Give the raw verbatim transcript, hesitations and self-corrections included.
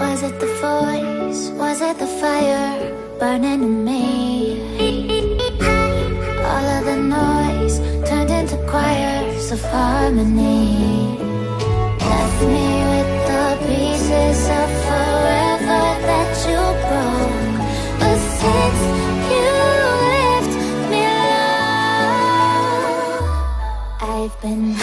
Was it the voice? Was it the fire burning in me? All of the noise turned into choirs of harmony. Left me with the pieces of forever that you broke. But since you left me alone, I've been